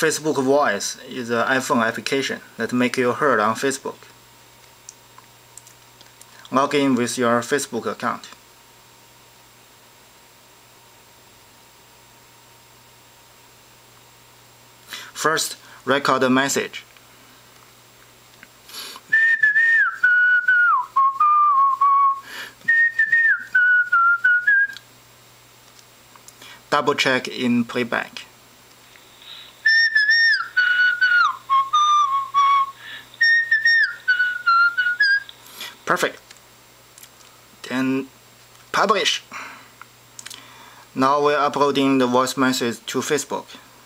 Facebook Voice is an iPhone application that makes you heard on Facebook. Log in with your Facebook account. First, record a message. Double check in playback. Perfect. Then publish. Now we're uploading the voice message to Facebook.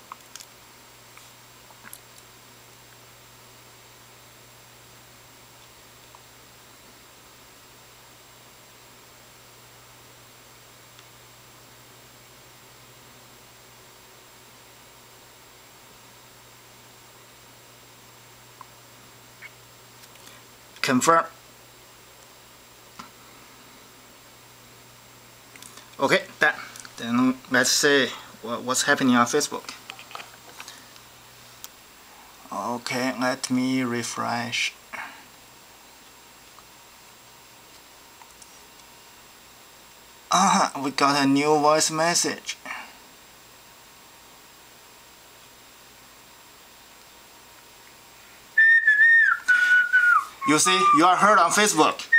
Confirm. Okay, done. Then let's see what's happening on Facebook. Okay, let me refresh. We got a new voice message. You see, you are heard on Facebook.